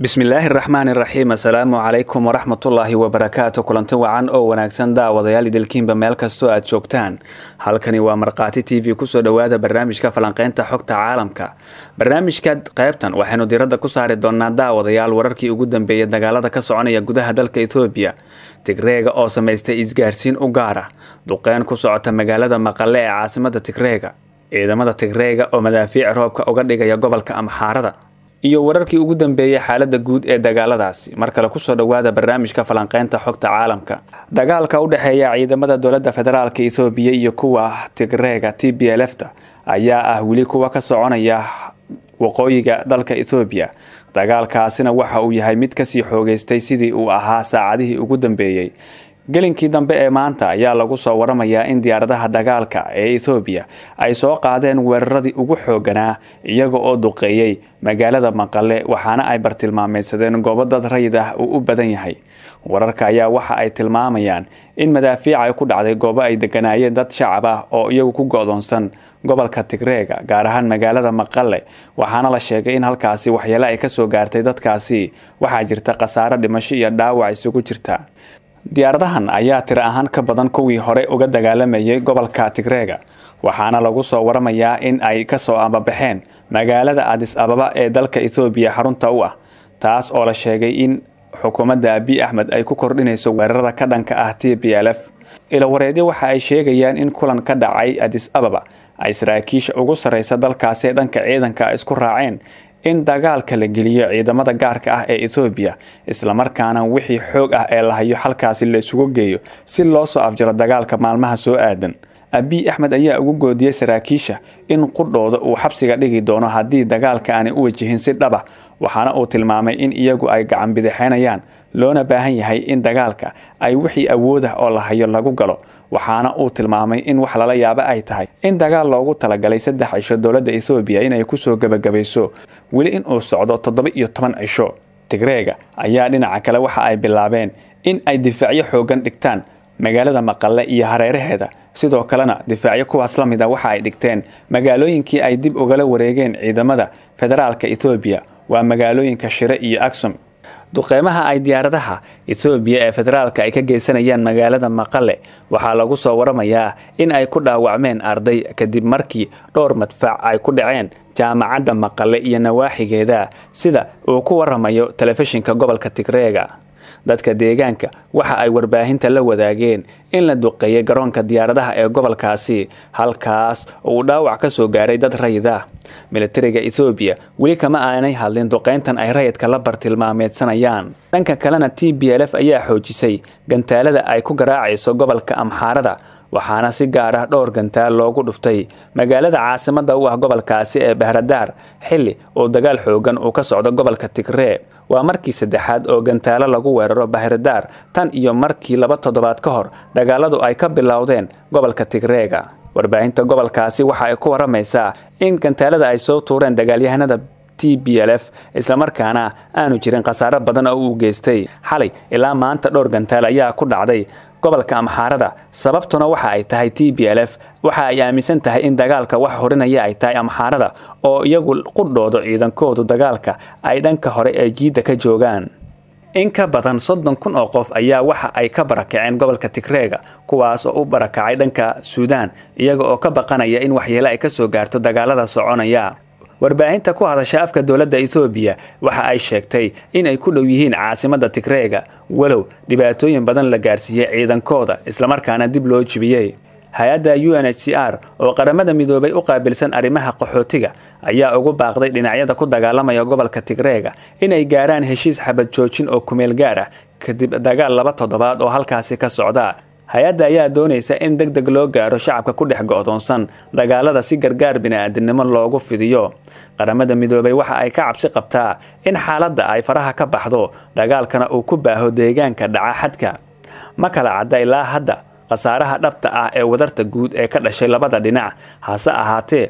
bismillaahi raxmaani raxiim. assalaamu calaykum waraxmatullaahi wabarakaatu. kulanti wacan oo wanaagsan daawadayaal idilkiinba meel kastoo aad joogtaan. halkani waa markhaati t v. kusoo dhowaada barnaamijka falanqeynta xogta caalamka. barnaamijka qaybtan waxaynu diradda ku saari doonaa daawadayaal wararkii ugu dambeeyay dagaalada ka soconaya gudaha dalka Itoobiya. Tigreega oo samaystay isgaarsiin u gaar ah duqeyn ku socota magaalada Maqale ee caasimada Tigreega. ciidamada Tigreega oo madaafiic roobka uga dhigaya gobolka Amxaarada iyo wararkii ugu dambeeyay xaaladda guud ee dagaaladaasi. mar kale kusoo dhowaada barnaamijka falanqeynta xogta caalamka. dagaalka u dhaxeeya ciidamada dowladda federaalka Itoobiya iyo kuwa Tigreega TPLF-ta ayaa ah wili kuwa ka soconaya waqooyiga dalka Itoobiya. dagaalkaasina waxa uu yahay mid kasii xoogeystay sidii uu ahaa saacadihii ugu dambeeyay. gelinkii dambe ee maanta ayaa lagu soo waramayaa in diyaaradaha dagaalka ee Itoobiya ay soo qaadeen weeraradii ugu xooganaa iyaga oo duqeeyay magaalada Maqale, waxaana ay bartilmaameedsadeen goobo dad rayid ah uu u badan yahay. wararka ayaa waxa ay tilmaamayaan in madaafiic ay ku dhacday goobo ay deganaayeen dad shacab ah oo iyagu ku go'doonsan gobolka Tigreega, gaar ahaan magaalada Maqale, waxaana la sheegay in halkaasi waxyeelo ay ka soo gaartay dadkaasi. waxaa jirta khasaare dhimasho iyo dhaawac isugu jirta. diyaaradahan ayaa tiro ahaan ka badan kuwii hore uga dagaalamayay gobolka Tigreega, waxaana lagu soo waramayaa in ay ka soo ambabaxeen magaalada Addis Ababa ee dalka Itoobiya xarunta u ah, taas oo la sheegay in xukuumadda Abiy Ahmed ay ku kordhinayso weerarada ka dhanka ah TPLF. ila wareedyo waxa ay sheegayaan in kulan ka dhacay Addis Ababa ay saraakiisha ugu sareysa dalkaasi dhanka ciidanka isku raaceen in dagaalka la geliyo ciidamada gaarka ah ee Itoobiya, isla markaana wixii xoog ah ee la hayo halkaasi la isugu geeyo si loo soo afjaro dagaalka maalmaha soo aadan. Abiy Ahmed ayaa ugu goodiyay saraakiisha in qudhooda uu xabsiga dhigi doono haddii dagaalka aan u wajihin si dhab ah, waxaana uu tilmaamay in iyagu ay gacan bidixeynayaan loona baahan yahay in dagaalka ay wixii awood ah oo la hayo lagu galo. waxaana uu tilmaamay in wax lala yaabo ay tahay in dagaal loogu talagalay 3 cisho dowladda Itoobiya inay ku soo gabagabayso weli in uu socdo 17 cisho. Tigreega ayaa dhinaca kale waxa ay bilaabeen in ay difaacyo xoogan dhigtaan magaalada Maqale iyo hareeraheeda, sidoo kalena difaacyo kuwaas la mid ah waxa ay dhigteen magaalooyinkii ay dib uga wareegeen ciidamada federaalka Itoobiya, waa magaalooyinka Shire iyo Aksum. duqeymaha ay diyaaradaha Itoobiya ee federaalka ay ka geysanayaan magaalada Maqale waxaa lagu soo waramayaa in ay ku dhaawacmeen arday kadib markii dhowr madfac ay ku dhaceen jaamacadda Maqale iyo nawaaxigeeda, sida uu ku waramayo telefishinka gobolka Tigreega. dadka deegaanka waxa ay warbaahinta la wadaageen in la duqeeyay garoonka diyaaradaha ee gobolkaasi, halkaas uu dhaawac ka soo gaaray dad rayid ah. militariga Itoobiya weli kama aanay hadlin duqeyntan ay rayidka la bartilmaameedsanayaan. dhanka kalena TPLF ayaa xoojisay gantaalada ay ku garaacayso gobolka Amxaarada, waxaana si gaar ah dhowr gantaal loogu dhuftay magaalada caasimada u ah gobolkaasi ee Bahradar xilli oo dagaal xoogan uu ka socdo gobolka Tigreeg. waa markii saddexaad oo gantaalo lagu weeraro Bahradar tan iyo markii 2 toddobaad ka hor dagaaladu ay ka bilowdeen gobolka Tigreega. warbaahinta gobolkaasi waxa ay ku waramaysaa in gantaalada ay soo tuureen dagaalyahanada TPLF, isla markaana aanu jirin khasaare badan oo uu geystay. xalay ilaa maanta dhowr gantaal ayaa ku dhacday gobolka Amxaarada, sababtuna waxa ay tahay TPLF waxa ay aaminsan tahay in dagaalka wax horinaya ay tahay Amxaarada oo iyagu qudhoodo ciidankoodu dagaalka ay dhanka hore ee jiida ka joogaan. in ka badan 30,000 oo qof ayaa waxa ay ka barakaceen gobolka Tigreega, kuwaas oo u barakacay dhanka Suudaan iyaga oo ka baqanaya in waxyeelo ay ka soo gaarto dagaalada soconaya. warbaahinta ku hadasha afka dowladda Itoobiya waxa ay sheegtay in ay ku dhow yihiin caasimada Tigreega, walow dhibaatooyin badan la gaarsiiyay ciidankooda isla markaana dib loo jibiyay. hay'adda UNHCR oo qaramada midoobay u qaabilsan arrimaha qaxootiga ayaa ugu baaqday dhinacyada ku dagaalamaya gobolka Tigreega inay gaaraan heshiis xabad joojin oo kumeel gaar ah kadib dagaal 2 toddobaad oo halkaasi ka socda. hay'adda ayaa doonaysa in degdeg loo gaaro shacabka ku dhex go'doonsan dagaalada si gargaar bini'aadanimo loogu fidiyo. qaramada midoobay waxa ay ka cabsi qabtaa in xaaladda ay faraha ka baxdo, dagaalkana uu ku baaho deegaanka dhaca xadka. ma kala cadda ilaa hadda khasaaraha dhabta ah ee wadarta guud ee ka dhashay labada dhinac, hase ahaatee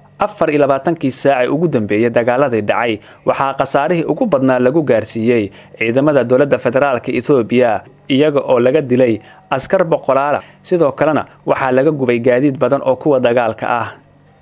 24 saac ugu dambeeyay dagaaladii dhacay waxaa khasaarihii ugu badnaa lagu gaarsiiyay ciidamada dowladda federaalka Itoobiya, iyaga oo laga dilay askar boqolaal, sidoo kalena waxaa laga gubay gaadiid badan oo kuwa dagaalka ah.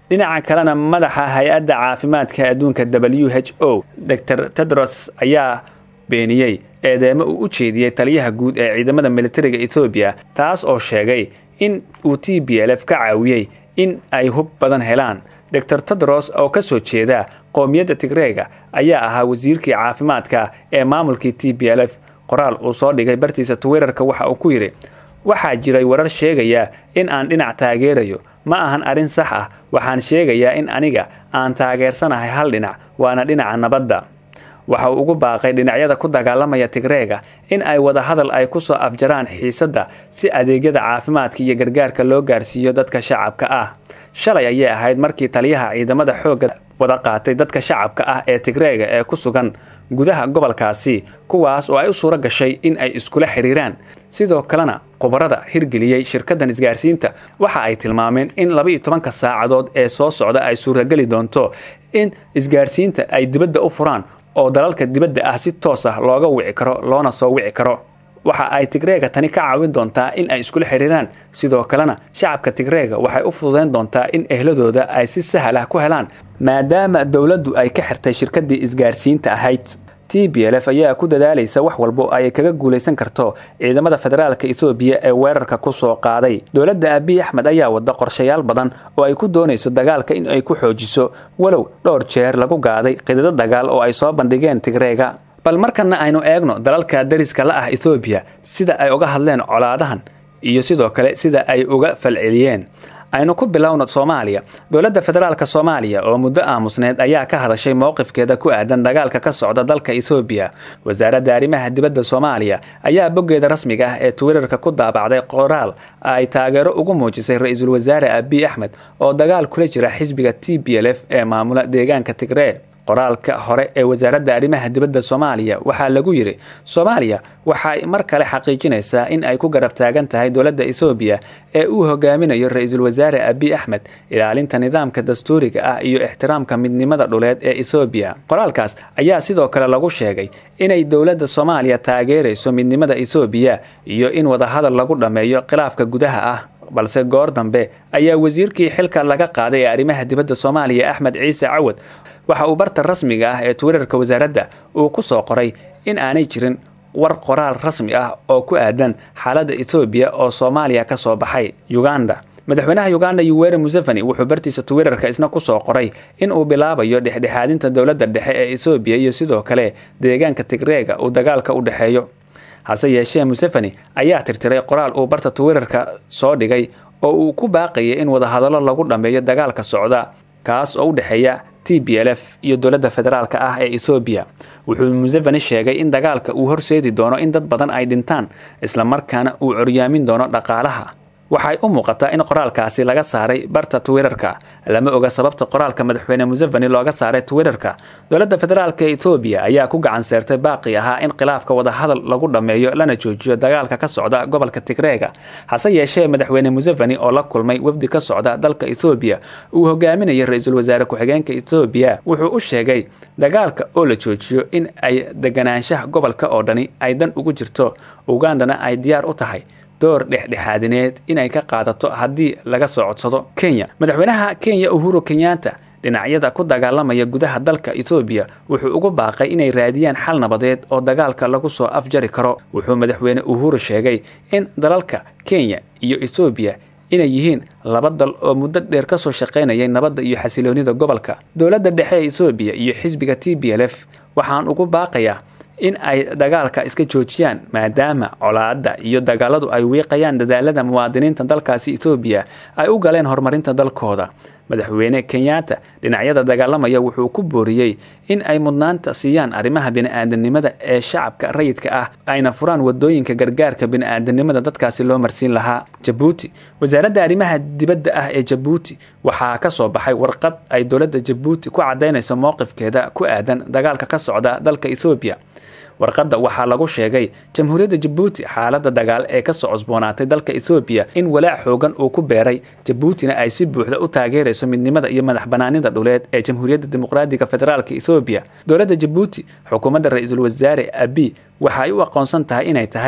dhinaca kalena madaxa hay-adda caafimaadka adduunka WHO Dr. Tedros ayaa beeniyey eedeemo uu u jeediyey taliyaha guud ee ciidamada militariga Ethiopia taas oo sheegay in uu TPLF ka caawiyey in ay hub badan helaan. Dr. Tedros oo ka soo jeeda qoomiyadda Tigreega ayaa ahaa wasiirkii caafimaadka ee maamulkii TPLF. qoraal uu soo dhigay bartiisa Twitterka waxa uu ku yiri waxaa jiray warar sheegaya in aan dhinac taageerayo ma ahan arin sax ah waxaan sheegayaa in aniga aan taageersanahay hal dhinac waana dhinaca nabadda. waxa uu ugu baaqay dhinacyada ku dagaalamaya Tigreega in ay wada hadal ay ku soo afjaraan xiisadda si adeegyada caafimaadka iyo gargaarka loo gaarsiiyo dadka shacabka ah. shalay ayay ahayd markii taliyaha ciidamada xoogga wada qaatay dadka shacabka ah ee Tigreega ee ku sugan gudaha gobolkaasi kuwaas oo ay u suura gashay in ay iskula xiriiraan. sidoo kalena qobarada hirgeliyay shirkaddan isgaarsiinta waxa ay tilmaameen in 12 saacadood ee soo socda ay suuragali doonto in isgaarsiinta ay dibadda u furaan oo dalalka dibadda ah si toos ah looga wici karo loona soo wici karo. waxa ay Tigreega tani ka caawin doontaa in ay iskula xiriiraan. sidoo kalena shacabka Tigreega waxay u fududeyn doontaa in ehladooda ay si sahal ah ku helaan maadaama dawladdu ay ka xirtay shirkaddii isgaarsiinta ahayd. TPLF ayaa ku dadaalaysa wax walba ay kaga guuleysan karto ciidamada federaalka Ethiopia ee weerarka ku soo qaaday. dawladda Abiy Ahmed ayaa wada qorshayaal badan oo ay ku doonayso dagaalka in ay ku xoojiso walow dhowr jeer lagu gaaday qidada dagaal oo ay soo bandhigeen Tigreega. bal markana aynu eegno dalalka dariska la ah Ethiopia sida ay uga hadleen colaadahan iyo sidoo kale sida ay uga falceliyeen. aynu ku bilowno Soomaaliya. dawladda federaalka Soomaaliya oo muddo aamusneed ayaa ka hadashay mowqifkeeda ku aadan dagaalka ka socda dalka Ethiopia. wasaaradda arrimaha dibadda Soomaaliya ayaa boggeeda rasmiga ah ee Twitterka ku daabacday qoraal ay taageero ugu muujisay ra'iisul wasaare Abiy Ahmed oo dagaal kula jira xisbiga TPLF ee maamula deegaanka Tigray. qoraalka hore ee wasaaradda arrimaha dibadda Soomaaliya waxa lagu yiri Soomaaliya waxay mar kale xaqiijinaysaa in ay ku garab taagan tahay dawladda Ethiopia ee uu hogaaminayo ra'iisul wasaare Abiy Ahmed ilaalinta nidaamka dastuuriga ah iyo ixtiraamka midnimada dhuleed ee Ethiopia. qoraalkaas ayaa sidoo kale lagu sheegay inay dawladda Soomaaliya taageerayso midnimada Ethiopia iyo in wada hadal lagu dhameeyo khilaafka gudaha ah. balse goor dambe ayaa wasiirkii xilka laga qaaday ee arrimaha dibadda Soomaaliya Axmed Ciise Cawad waxa uu barta rasmiga ah ee Twitterka wasaaradda uu ku soo qoray in aanay jirin war qoraal rasmi ah oo ku aadan xaaladda Ethiopia oo Soomaaliya ka soo baxay. Uganda madaxweynaha Uganda Yoweri Museveni wuxuu bartiisa Twitterka isna ku soo qoray in uu bilaabayo dhexdhexaadinta dawladda dhexe ee Ethiopia iyo sidoo kale deegaanka Tigreega uu dagaalka u dhaxeeyo. hase yeeshee Museveni ayaa tirtiray qoraal uu barta Twitterka soo dhigay oo uu ku baaqayay in wada hadallo lagu dhameeyo dagaalka socda kaas oo u dhaxeeya TPLF iyo dawladda federaalka ah ee Ethiopia. wuxuu Museveni sheegay in dagaalka uu horseedi doono in dad badan ay dhintaan isla markaana uu curyaamin doono dhaqaalaha. waxay u muuqataa in qoraalkaasi laga saaray barta Twitterka. lama oga sababta qoraalka madaxweyne Museveni looga saaray Twitterka. dawladda federaalka ee Ethiopia ayaa ku gacan saartay baaqi ahaa in khilaafka wada hadal lagu dhameeyo lana joojiyo dagaalka ka socda gobolka Tigreega. hase yeeshee madaxweyne Museveni oo la kulmay wafdi ka socda dalka Ethiopia uu hogaaminayay ra'iisul wasaare ku-xigeenka Ethiopia wuxuu u sheegay dagaalka oo la joojiyo in ay deganaanshaha gobolka oo dhani ay dan ugu jirto Ugandana ay diyaar u tahay door dhexdhexaadineed inay ka qaadato haddii laga soo codsado Kenya. madaxweynaha Kenya Uhuru Kenyatta dhinacyada ku dagaalamaya gudaha dalka Ethiopia wuxuu ugu baaqay inay raadiyaan xal nabadeed oo dagaalka lagu soo afjari karo. wuxuu madaxweyne Uhuru sheegay in dalalka Kenya iyo Ethiopia inay yihiin laba dal oo muddo dheer ka soo shaqeynayay nabadda iyo xasiloonida gobolka. dawladda dhexe ee Ethiopia iyo xisbiga TPLF waxaan ugu baaqayaa in ay dagaalka iska joojiyaan maadaama colaadda iyo dagaaladu ay wiiqayaan dadaalada muwaadiniinta dalkaasi Ethiopia ay u galeen horumarinta dalkooda. madaxweyne Kenyatta dhinacyada dagaalamaya wuxuu ku booriyay in ay mudnaanta siiyaan arrimaha bini'aadanimada ee shacabka rayidka ah ayna furaan wadooyinka gargaarka bini'aadanimada dadkaasi loo marsiin lahaa. Djibouti wasaaradda arrimaha dibadda ah ee Djibouti waxaa ka soo baxay warqad ay dawladda Djibouti ku cadeynayso mowqifkeeda ku aadan dagaalka ka socda dalka Ethiopia. warqadda waxaa lagu sheegay jamhuuriyadda Djibouti xaaladda dagaal ee ka soo cusboonaatay dalka Ethiopia in walaac xoogan uu ku beeray Djiboutina ay si buuxda u taageerayso midnimada iyo madaxbanaanida dhuleed ee jamhuuriyadda dimuqraadiga federaalka Ethiopia. dawladda Djibouti xukuumadda ra'iisul wasaare Abiy waxa ay u aqoonsan tahay inay tahay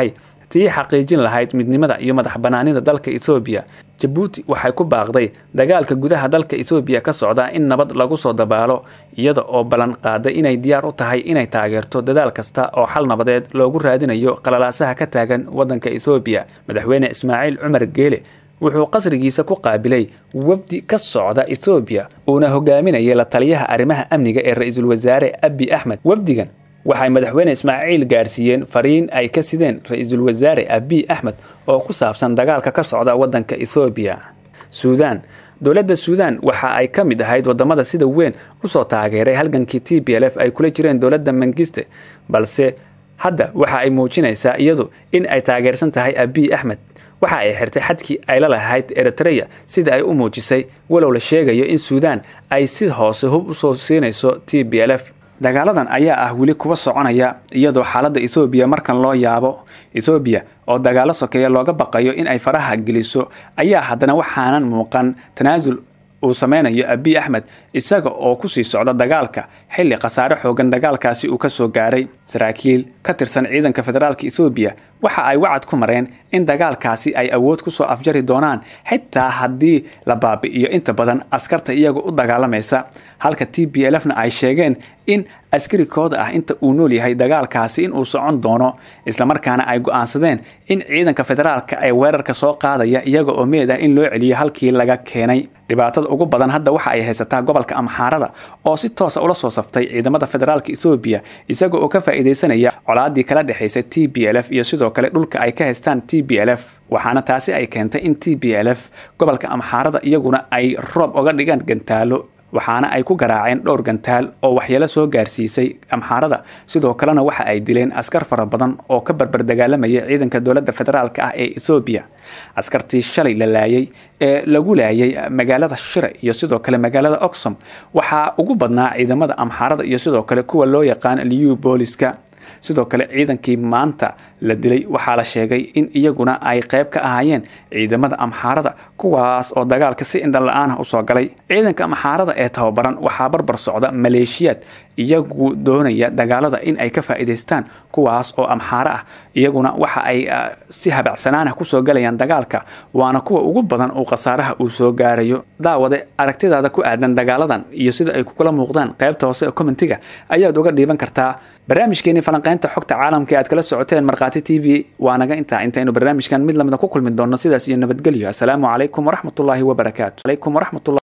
tii xaqiijin lahayd midnimada iyo madax banaanida dalka Ethiopia. Djibouti waxay ku baaqday dagaalka gudaha dalka Ethiopia ka socda in nabad lagu soo dabaalo, iyada oo balan qaaday inay diyaar u tahay inay taageerto dadaal kasta oo xal nabadeed loogu raadinayo qalalaasaha ka taagan wadanka Ethiopia. Madaxweyne Ismaaciil Cumar Geele wuxuu qasrigiisa ku qaabilay wafdi ka socda Ethiopia oo hogaaminaya la taliyaha arrimaha amniga ee ra'iisul wasaare Abiy Ahmed. Wafdigan waxay madaxweyne Ismaaciil gaarsiiyeen fariin ay ka sideen ra'iisul wasaare Abiy Ahmed oo ku saabsan dagaalka ka socda wadanka Ethiopia. Suudaan, dowladda Suudaan waxa ay ka mid ahayd wadamada sida weyn u soo taageeray halgankii TPLF ay kula jireen dowladda Mengistu, balse hadda waxa ay muujinaysaa iyadu in ay taageersan tahay Abiy Ahmed. waxa ay xirtay xadkii ay la lahayd Eritrea sida ay u muujisay, walow la sheegayo in Suudaan ay si hoose hub u soo siinayso TPLF. dagaaladan ayaa ah wili kuwa soconaya iyadoo xaaladda Ethiopia markan loo yaabo. Ethiopia oo dagaalo sokeeya looga baqayo in ay faraha geliso ayaa haddana waxaanan muuqan tanaasul uu sameynayo Abiy Ahmed isaga oo ku sii socda dagaalka xilli qasaare xoogan dagaalkaasi uu ka soo gaaray. Saraakiil ka tirsan ciidanka federaalka Ethiopia waxa ay wacad ku mareen in dagaalkaasi ay awood ku soo afjari doonaan xitaa haddii la baabi'iyo inta badan askarta iyaga u dagaalamaysa, halka TPLFna ay sheegeen in askarikooda ah inta uu nool yahay dagaalkaasi in uu socon doono, isla markaana ay go'aansadeen in ciidanka federaalka ay weerarka soo qaadaya iyaga oo meed ah in loo celiyo halkii laga keenay. dhibaatada ugu badan hadda waxa ay haysataa gobolka Amxaarada oo si toos ah ula soo saftay ciidamada federaalka Ethiopia isaga oo ka faa'iideysanaya colaadii kala dhaxaysay TPLF iyo sidoo kale dhulka ay ka haystaan TPLF. waxaana taasi ay keentay in TPLF gobolka Amxaarada iyaguna ay roob uga dhigaan gantaalo, waxaana ay ku garaaceen dhowr gantaal oo waxyeelo soo gaarsiisay Amxaarada. sidoo kalena waxa ay dileen askar fara badan oo ka barbar dagaalamaya ciidanka dowladda federaalka ah ee Ethiopia. askartii shalay la laayay ee lagu laayay magaalada Shire iyo sidoo kale magaalada Oxum waxa ugu badnaa ciidamada Amxaarada iyo sidoo kale kuwa loo yaqaan Liu Booliska. sidoo kale ciidankii maanta la dilay waxa la sheegay in iyaguna ay qayb ka ahaayeen ciidamada Amxaarada kuwaas oo dagaalka si indhan la'aan ah u soo galay. ciidanka Amxaarada ee tababaran waxa barbar socda maleeshiyad iyagu doonaya dagaalada in ay ka faa'iideystaan kuwaas oo Amxaara ah, iyaguna waxa ay si habacsanaan ku soo galayaan dagaalka, waana kuwa ugu badan oo qasaaraha uu soo gaarayo. daawade aragtidaada ku aadan dagaaladan iyo sida ay kula muuqdaan qaybta hoose ee commentiga ayaad uga dhiiban kartaa. barnaamijkeeni falanqaynta xogta caalamka aad kala socoteen Marqaati TV waanaga intaynu barnaamijkan mid lamida ku kulmin doono sidaas iyo nabadgelyo. assalaamu calaykum waraxmatullaahi wabarakaatuh.